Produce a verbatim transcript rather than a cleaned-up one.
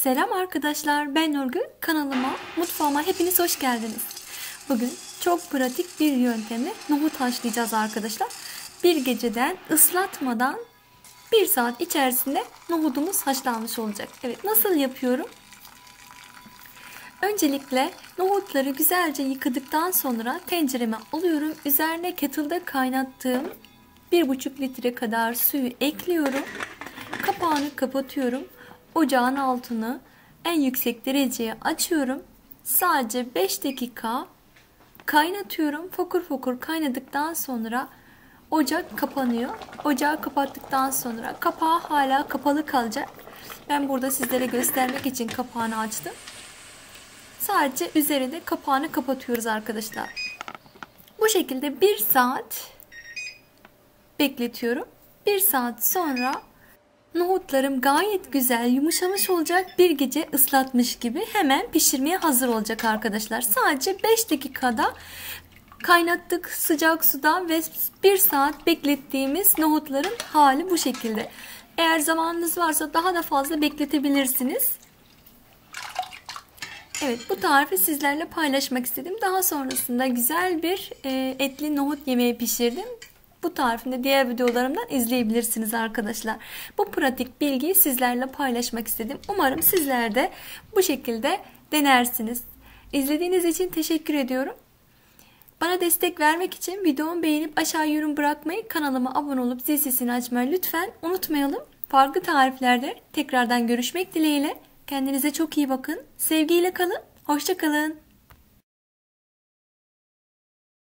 Selam arkadaşlar, ben Nurgül. Kanalıma, mutfağıma hepiniz hoş geldiniz. Bugün çok pratik bir yöntemle nohut haşlayacağız arkadaşlar. Bir geceden ıslatmadan bir saat içerisinde nohudumuz haşlanmış olacak. Evet, nasıl yapıyorum? Öncelikle nohutları güzelce yıkadıktan sonra tencereme alıyorum. Üzerine kettle'da kaynattığım bir buçuk litre kadar suyu ekliyorum. Kapağını kapatıyorum. Ocağın altını en yüksek dereceye açıyorum. Sadece beş dakika kaynatıyorum. Fokur fokur kaynadıktan sonra ocak kapanıyor. Ocağı kapattıktan sonra kapağı hala kapalı kalacak. Ben burada sizlere göstermek için kapağını açtım. Sadece üzerinde kapağını kapatıyoruz arkadaşlar. Bu şekilde bir saat bekletiyorum. bir saat sonra nohutlarım gayet güzel yumuşamış olacak. Bir gece ıslatmış gibi hemen pişirmeye hazır olacak arkadaşlar. Sadece beş dakikada kaynattık sıcak suda ve bir saat beklettiğimiz nohutların hali bu şekilde. Eğer zamanınız varsa daha da fazla bekletebilirsiniz. Evet, bu tarifi sizlerle paylaşmak istedim. Daha sonrasında güzel bir etli nohut yemeği pişirdim. Bu tarifinde diğer videolarımdan izleyebilirsiniz arkadaşlar. Bu pratik bilgiyi sizlerle paylaşmak istedim. Umarım sizler de bu şekilde denersiniz. İzlediğiniz için teşekkür ediyorum. Bana destek vermek için videomu beğenip aşağı yorum bırakmayı, kanalıma abone olup zil sesini açmayı lütfen unutmayalım. Farklı tariflerde tekrardan görüşmek dileğiyle. Kendinize çok iyi bakın. Sevgiyle kalın. Hoşça kalın.